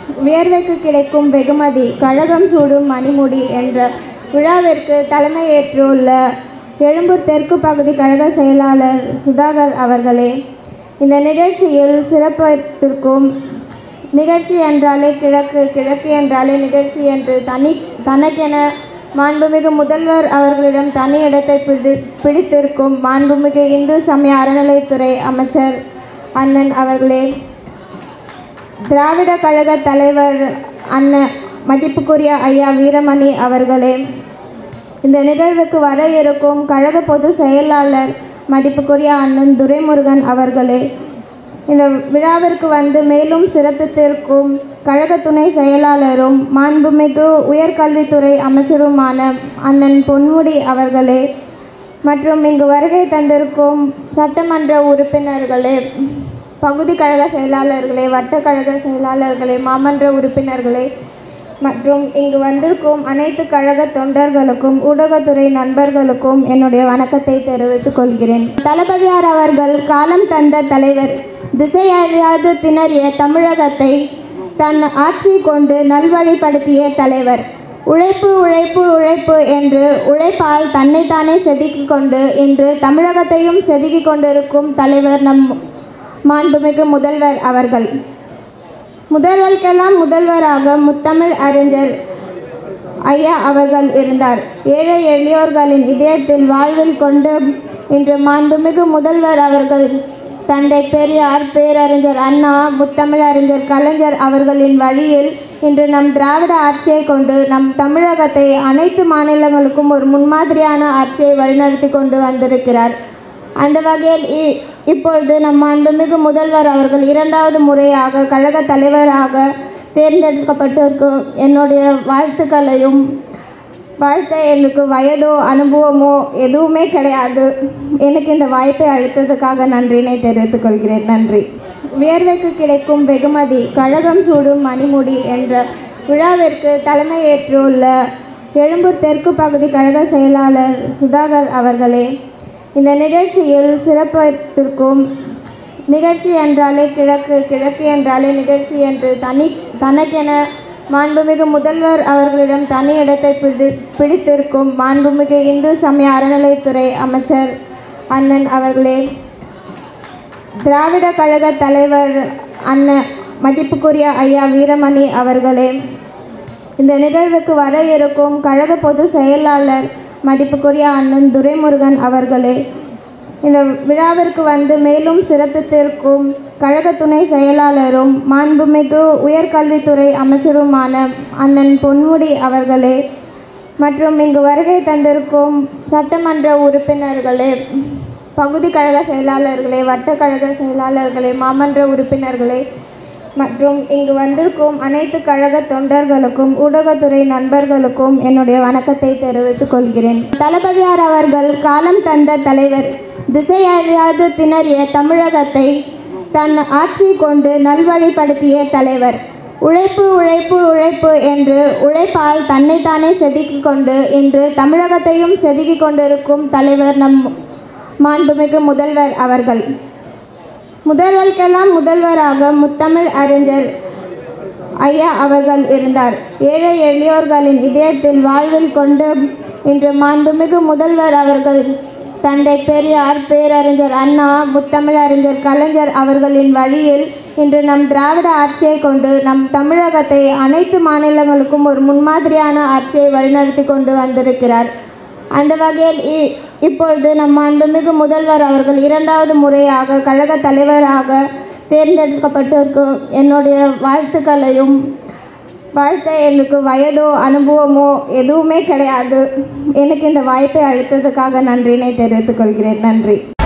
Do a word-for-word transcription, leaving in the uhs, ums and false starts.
வியர்வைக்கு கிடைக்கும் வெகுமதி கழகம் சூடும் மணிமுடி என்ற விழாவிற்கு தலைமையேற்றுள்ள எழும்பூர் தெற்கு பகுதி கழக செயலாளர் சுதாகர் அவர்களே, இந்த நிகழ்ச்சியில் சிறப்பித்திருக்கும் நிகழ்ச்சி என்றாலே கிழக்கு, கிழக்கு என்றாலே நிகழ்ச்சி என்று தனி தனக்கென மாண்புமிகு முதல்வர் அவர்களிடம் தனி இடத்தை பிடி பிடித்திருக்கும் மாண்புமிகு இந்து சமய அறநிலைத்துறை அமைச்சர் அண்ணன் அவர்களே, திராவிட கழக தலைவர் அண்ணன் மதிப்புக்குரிய ஐயா வீரமணி அவர்களே, இந்த நிகழ்வுக்கு வர இருக்கும் கழக பொதுச் செயலாளர் மதிப்புக்குரிய அண்ணன் துரைமுருகன் அவர்களே, இந்த விழாவிற்கு வந்து மேலும் சிறப்பித்திருக்கும் கழக துணை செயலாளரும் மாண்புமிகு உயர்கல்வித்துறை அமைச்சருமான அண்ணன் பொன்முடி அவர்களே, மற்றும் இங்கு வருகை தந்திருக்கும் சட்டமன்ற உறுப்பினர்களே, பகுதி கழக செயலாளர்களே, வட்டக்கழக செயலாளர்களே, மாமன்ற உறுப்பினர்களே மற்றும் இங்கு வந்திருக்கும் அனைத்து கழக தொண்டர்களுக்கும் ஊடகத்துறை நண்பர்களுக்கும் என்னுடைய வணக்கத்தை தெரிவித்துக் கொள்கிறேன். தளபதியார் அவர்கள் காலம் தந்த தலைவர், திசையறியாது திணறிய தமிழகத்தை தன் ஆட்சி கொண்டு நல்வழிப்படுத்திய தலைவர், உழைப்பு உழைப்பு உழைப்பு என்று உழைப்பால் தன்னைத்தானே செதுக்கிக் கொண்டு இன்று தமிழகத்தையும் செதுக்கிக் கொண்டிருக்கும் தலைவர் நம் மாண்புமிகு முதல்வர் அவர்கள். முதல்வருக்கெல்லாம் முதல்வராக முத்தமிழ் அறிஞர் ஐயா அவர்கள் இருந்தார். ஏழை எளியோர்களின் இதயத்தில் வாழ்வில் கொண்டு இன்று மாண்புமிகு முதல்வர் அவர்கள் தந்தை பெரியார், பேரறிஞர் அண்ணா, முத்தமிழ் அறிஞர் கலைஞர் அவர்களின் வழியில் இன்று நம் திராவிட ஆட்சியை கொண்டு நம் தமிழகத்தை அனைத்து மாநிலங்களுக்கும் ஒரு முன்மாதிரியான ஆட்சியை வழிநடத்தி கொண்டு வந்திருக்கிறார். அந்த வகையில் இப்பொழுது நம் மாண்புமிகு முதல்வர் அவர்கள் இரண்டாவது முறையாக கழக தலைவராக தேர்ந்தெடுக்கப்பட்டிருக்கும் என்னுடைய வாழ்த்துக்களையும், வாழ்த்த எனக்கு வயதோ அனுபவமோ எதுவுமே கிடையாது, எனக்கு இந்த வாய்ப்பை அளித்ததுக்காக நன்றினை தெரிவித்துக் கொள்கிறேன். நன்றி. வியர்வைக்கு கிடைக்கும் வெகுமதி கழகம் சூடும் மணிமுடி என்ற விழாவிற்கு தலைமையேற்றுள்ள எழும்பூர் தெற்கு பகுதி கழக செயலாளர் சுதாகர் அவர்களே, இந்த நிகழ்ச்சியில் சிறப்பித்திருக்கும் நிகழ்ச்சி என்றாலே கிழக்கு, கிழக்கு என்றாலே நிகழ்ச்சி என்று தனி தனக்கென மாண்புமிகு முதல்வர் அவர்களிடம் தனி இடத்தை பிடி பிடித்திருக்கும் மாண்புமிகு இந்து சமய அறநிலைத்துறை அமைச்சர் அண்ணன் அவர்களே, திராவிட கழக தலைவர் அண்ணன் மதிப்புக்குரிய ஐயா வீரமணி அவர்களே, இந்த நிகழ்வுக்கு வர இருக்கும் கழக பொதுச் செயலாளர் மதிப்புக்குரிய அண்ணன் துரைமுருகன் அவர்களே, இந்த விழாவிற்கு வந்து மேலும் சிறப்பித்திருக்கும் கழக துணை செயலாளரும் மாண்புமிகு உயர்கல்வித்துறை அமைச்சருமான அண்ணன் பொன்முடி அவர்களே, மற்றும் இங்கு வருகை தந்திருக்கும் சட்டமன்ற உறுப்பினர்களே, பகுதி கழக செயலாளர்களே, வட்டக்கழக செயலாளர்களே, மாமன்ற உறுப்பினர்களே மற்றும் இங்கு வந்திருக்கும் அனைத்து கழக தொண்டர்களுக்கும் ஊடகத்துறை நண்பர்களுக்கும் என்னுடைய வணக்கத்தை தெரிவித்துக் கொள்கிறேன். தளபதியார் அவர்கள் காலம் தந்த தலைவர், திசையறியாது திணறிய தமிழகத்தை தன் ஆட்சி கொண்டு நல்வழிப்படுத்திய தலைவர், உழைப்பு உழைப்பு உழைப்பு என்று உழைப்பால் தன்னைத்தானே செதுக்கிக் கொண்டு இன்று தமிழகத்தையும் செதுக்கிக் கொண்டிருக்கும் தலைவர் நம் மாண்புமிகு முதல்வர் அவர்கள். முதல்வருக்கெல்லாம் முதல்வராக முத்தமிழ் அறிஞர் ஐயா அவர்கள் இருந்தார். ஏழை எளியோர்களின் இதயத்தில் வாழ்வில் கொண்டு இன்று மாண்புமிகு முதல்வர் அவர்கள் தந்தை பெரியார், பேரறிஞர் அண்ணா, முத்தமிழ் அறிஞர் கலைஞர் அவர்களின் வழியில் இன்று நம் திராவிட ஆட்சியை கொண்டு நம் தமிழகத்தை அனைத்து மாநிலங்களுக்கும் ஒரு முன்மாதிரியான ஆட்சியை வழிநடத்தி கொண்டு வந்திருக்கிறார். அந்த வகையில் இப்பொழுது நம் மாண்புமிகு முதல்வர் அவர்கள் இரண்டாவது முறையாக கழக தலைவராக தேர்ந்தெடுக்கப்பட்டிருக்கும் என்னுடைய வாழ்த்துக்களையும், வாழ்த்த எனக்கு வயதோ அனுபவமோ எதுவுமே கிடையாது, எனக்கு இந்த வாய்ப்பை அளித்ததுக்காக நன்றினை தெரிவித்துக் கொள்கிறேன். நன்றி.